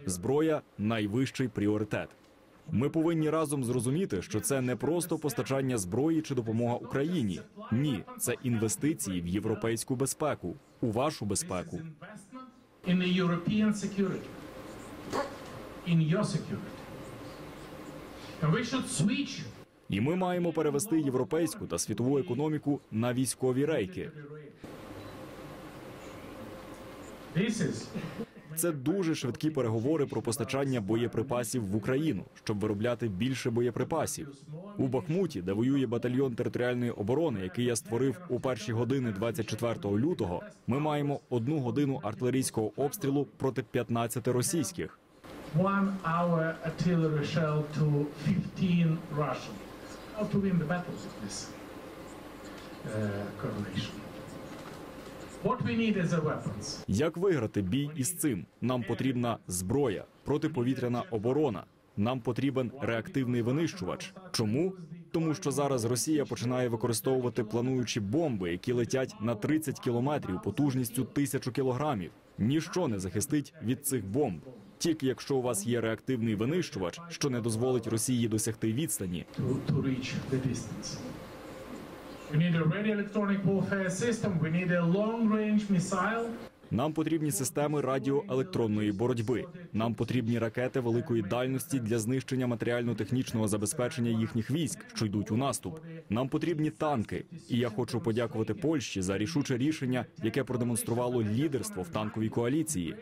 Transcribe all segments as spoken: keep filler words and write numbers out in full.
Зброя – найвищий пріоритет. Ми повинні разом зрозуміти, що це не просто постачання зброї чи допомога Україні. Ні, це інвестиції в європейську безпеку, у вашу безпеку. І ми маємо перевести європейську та світову економіку на військові рейки. Це дуже швидкі переговори про постачання боєприпасів в Україну, щоб виробляти більше боєприпасів. У Бахмуті, де воює батальйон територіальної оборони, який я створив у перші години двадцять четвертого лютого, ми маємо одну годину артилерійського обстрілу проти п'ятнадцяти російських. One hour artillery shell to fifteen Russian. How to win the battle with this uh, correlation? What we need is the weapons. Як виграти бій із цим? Нам потрібна зброя, протиповітряна оборона. Нам потрібен реактивний винищувач. Чому? Тому що зараз Росія починає використовувати плануючі бомби, які летять на тридцять кілометрів потужністю тисячу кілограмів. Ніщо не захистить від цих бомб. Тільки якщо у вас є реактивний винищувач, що не дозволить Росії досягти відстані. Нам потрібні системи радіоелектронної боротьби. Нам потрібні ракети великої дальності для знищення матеріально-технічного забезпечення їхніх військ, що йдуть у наступ. Нам потрібні танки. І я хочу подякувати Польщі за рішуче рішення, яке продемонструвало лідерство в танковій коаліції.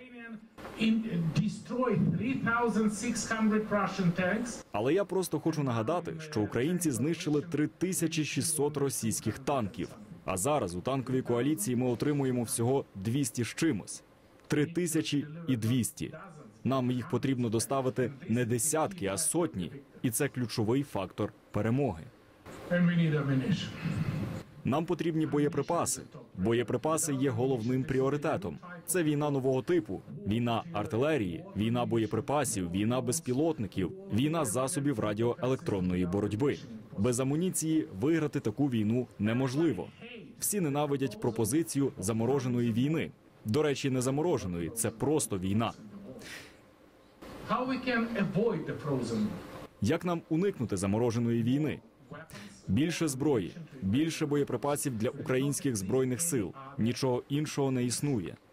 Але я просто хочу нагадати, що українці знищили три тисячі шістсот російських танків. А зараз у танковій коаліції ми отримуємо всього двісті з чимось. три тисячі і двісті. Нам їх потрібно доставити не десятки, а сотні. І це ключовий фактор перемоги. Нам потрібні боєприпаси. Боєприпаси є головним пріоритетом. Це війна нового типу, війна артилерії, війна боєприпасів, війна безпілотників, війна засобів радіоелектронної боротьби. Без амуніції виграти таку війну неможливо. Всі ненавидять пропозицію замороженої війни. До речі, не замороженої, це просто війна. Як нам уникнути замороженої війни? Більше зброї, більше боєприпасів для українських збройних сил. Нічого іншого не існує.